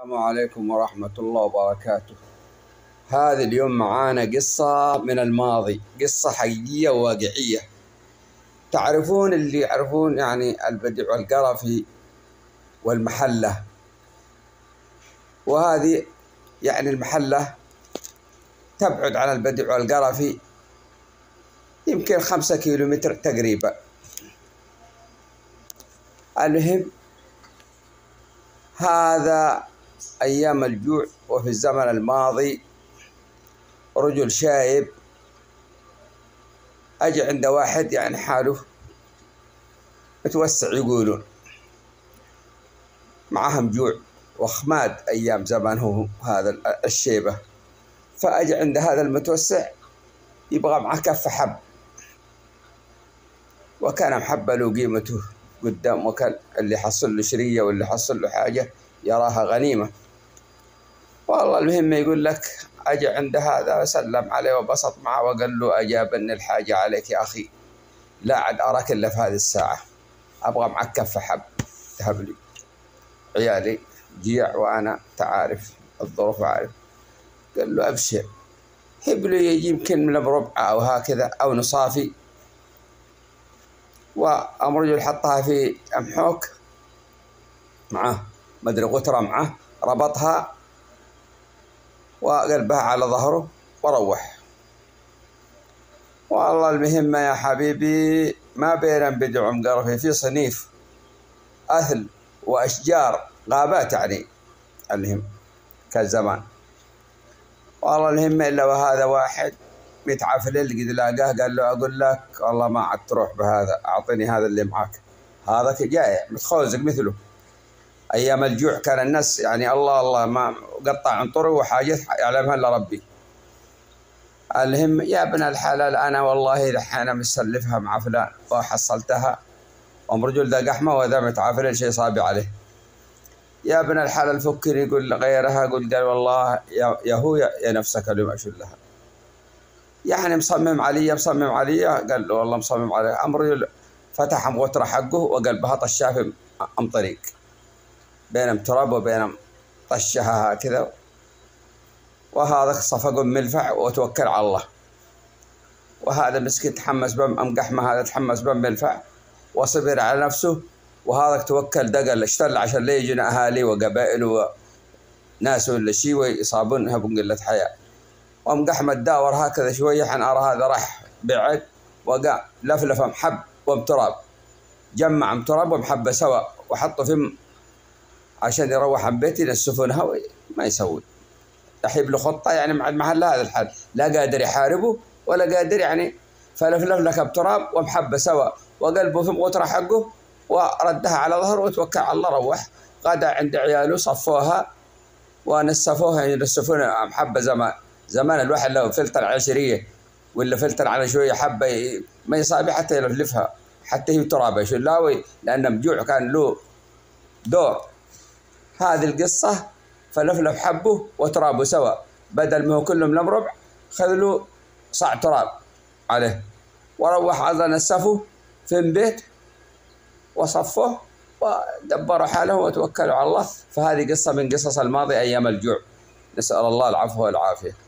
السلام عليكم ورحمة الله وبركاته. هذا اليوم معانا قصة من الماضي، قصة حقيقية وواقعية. تعرفون اللي يعرفون يعني البدع والقرفي والمحلة، وهذه يعني المحلة تبعد عن البدع والقرفي يمكن 5 كيلومتر تقريبا. المهم هذا أيام الجوع، وفي الزمن الماضي رجل شايب أجي عند واحد يعني حاله متوسع، يقولون معهم جوع وخماد أيام زمانه هذا الشيبة، فأجي عند هذا المتوسع يبغى معه كف حب، وكان محبة له قيمته قدام، وكان اللي حصل له شرية واللي حصل له حاجة يراها غنيمة. والله المهم يقول لك أجي عند هذا وسلم عليه وبسط معه وقال له أجابني الحاجة عليك يا أخي، لا عاد أراك إلا في هذه الساعة، أبغى معك كف حب تهب لي، عيالي جيع وأنا تعرف الظروف عارف. قال له أبشر، هب له يمكن من بربع أو هكذا أو نصافي. وأم رجل حطها في أمحوك معه مدري قطرة معه، ربطها وقلبها على ظهره وروح. والله المهمة يا حبيبي ما بين بدع ومقرفي، في صنيف أثل وأشجار غابات يعني المهم كالزمان. والله المهمة إلا وهذا واحد متعفلل قد لاقاه، قال له أقول لك والله ما عاد تروح بهذا، أعطني هذا اللي معك. هذا جاي متخوزق مثله. أيام الجوع كان الناس يعني الله ما قطع عن طرق وحاجات يعلمها إلا ربي. المهم يا ابن الحلال أنا والله دحين مسلفها مع فلان وحصلتها، أم رجل ذا قحمة وذا متعافل شيء صابي عليه. يا ابن الحلال فكر، يقول غيرها، قال والله يا هو يا نفسك اليوم أشلها. يعني مصمم علي، قال له والله مصمم عليه. أم رجل فتح مغترة حقه وقال بهط الشافي أم طريق بينهم تراب وبينهم طشها هكذا، وهذا صفق ملفع وتوكل على الله. وهذا مسكين تحمس بم أم قحمة، هذا تحمس بم ملفع وصبر على نفسه، وهذا توكل دقل اشتغل عشان لا يجينا أهالي وقبائل وناس ولا شيء ويصابونها بقلة حياة. وأم قحمة داور هكذا شوية حن أرى هذا راح بعد وقام لفلف محب ومتراب، جمع متراب ومحبة سوا وحطه في عشان يروح عن بيتي ينسفونها ما يسوي. يحيب له خطة يعني مع المحل هذا الحال، لا قادر يحاربه ولا قادر يعني، فلفلف لك بتراب ومحبة سوا وقلبه في مغترة حقه وردها على ظهره وتوكل على الله. روح غدا عند عياله صفوها ونسفوها، ينسفون محبة زمان الواحد لو فلتر على شرية ولا فلتر على شوية حبة ما يصابي حتى يلفلفها حتى هي تراب يشلاوي، لأن مجوع كان له دور. هذه القصة فلفلف حبه وترابه سوا، بدل ما هو كلهم لم ربع خذ له صاع تراب عليه وروح أيضا نسفه في البيت وصفوه ودبروا حاله وتوكلوا على الله. فهذه قصة من قصص الماضي أيام الجوع، نسأل الله العفو والعافية.